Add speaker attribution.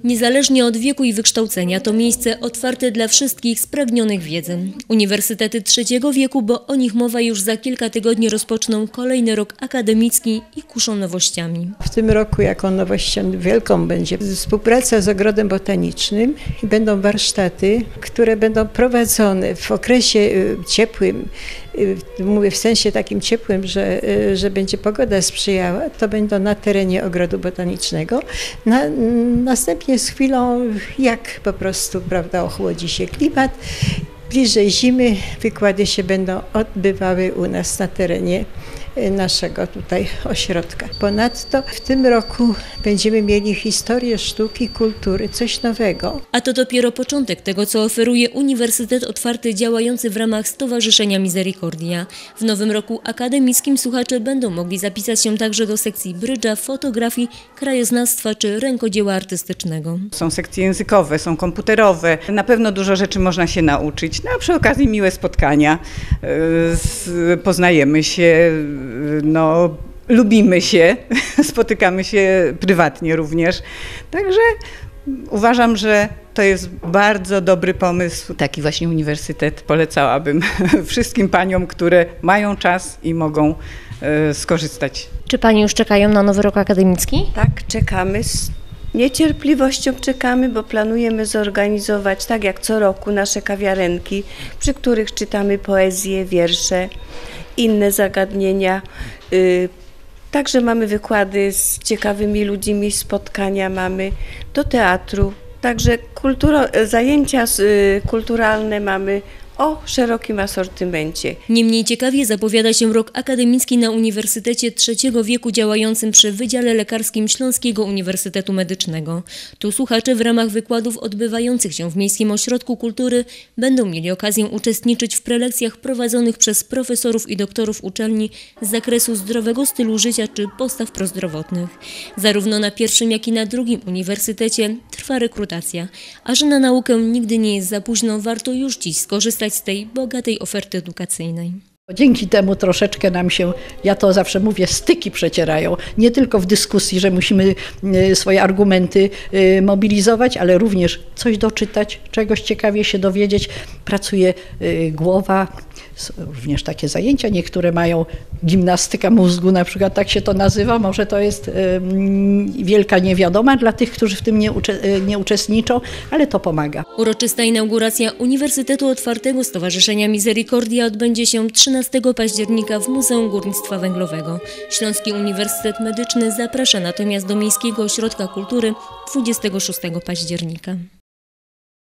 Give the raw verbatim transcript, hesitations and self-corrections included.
Speaker 1: Niezależnie od wieku i wykształcenia to miejsce otwarte dla wszystkich spragnionych wiedzy. Uniwersytety trzeciego wieku, bo o nich mowa, już za kilka tygodni rozpoczną kolejny rok akademicki i kuszą nowościami.
Speaker 2: W tym roku jaką nowością wielką będzie współpraca z Ogrodem Botanicznym i będą warsztaty, które będą prowadzone w okresie ciepłym. Mówię w sensie takim ciepłym, że, że będzie pogoda sprzyjała, to będą na terenie Ogrodu Botanicznego. Na, następnie z chwilą, jak po prostu, prawda, ochłodzi się klimat, bliżej zimy wykłady się będą odbywały u nas na terenie naszego tutaj ośrodka. Ponadto w tym roku będziemy mieli historię sztuki, kultury, coś nowego.
Speaker 1: A to dopiero początek tego, co oferuje Uniwersytet Otwarty działający w ramach Stowarzyszenia Misericordia. W nowym roku akademickim słuchacze będą mogli zapisać się także do sekcji brydża, fotografii, krajoznawstwa czy rękodzieła artystycznego.
Speaker 3: Są sekcje językowe, są komputerowe. Na pewno dużo rzeczy można się nauczyć. No a przy okazji miłe spotkania. Poznajemy się, no, lubimy się, spotykamy się prywatnie również. Także uważam, że to jest bardzo dobry pomysł. Taki właśnie uniwersytet polecałabym wszystkim paniom, które mają czas i mogą e, skorzystać.
Speaker 1: Czy pani już czekają na nowy rok akademicki?
Speaker 4: Tak, czekamy. Z niecierpliwością czekamy, bo planujemy zorganizować, tak jak co roku, nasze kawiarenki, przy których czytamy poezję, wiersze, inne zagadnienia. Także mamy wykłady z ciekawymi ludźmi, spotkania mamy, do teatru. Także kulturo, zajęcia kulturalne mamy o szerokim asortymencie.
Speaker 1: Niemniej ciekawie zapowiada się rok akademicki na Uniwersytecie trzeciego wieku działającym przy Wydziale Lekarskim Śląskiego Uniwersytetu Medycznego. Tu słuchacze w ramach wykładów odbywających się w Miejskim Ośrodku Kultury będą mieli okazję uczestniczyć w prelekcjach prowadzonych przez profesorów i doktorów uczelni z zakresu zdrowego stylu życia czy postaw prozdrowotnych. Zarówno na pierwszym, jak i na drugim uniwersytecie trwa rekrutacja, a że na naukę nigdy nie jest za późno, warto już dziś skorzystać z tej bogatej oferty edukacyjnej.
Speaker 5: Dzięki temu troszeczkę nam się, ja to zawsze mówię, styki przecierają. Nie tylko w dyskusji, że musimy swoje argumenty mobilizować, ale również coś doczytać, czegoś ciekawie się dowiedzieć. Pracuje głowa, również takie zajęcia, niektóre mają gimnastyka mózgu, na przykład tak się to nazywa. Może to jest wielka niewiadoma dla tych, którzy w tym nie, ucze nie uczestniczą, ale to pomaga.
Speaker 1: Uroczysta inauguracja Uniwersytetu Otwartego Stowarzyszenia Misericordia odbędzie się trzynastego października w Muzeum Górnictwa Węglowego. Śląski Uniwersytet Medyczny zaprasza natomiast do Miejskiego Ośrodka Kultury dwudziestego szóstego października.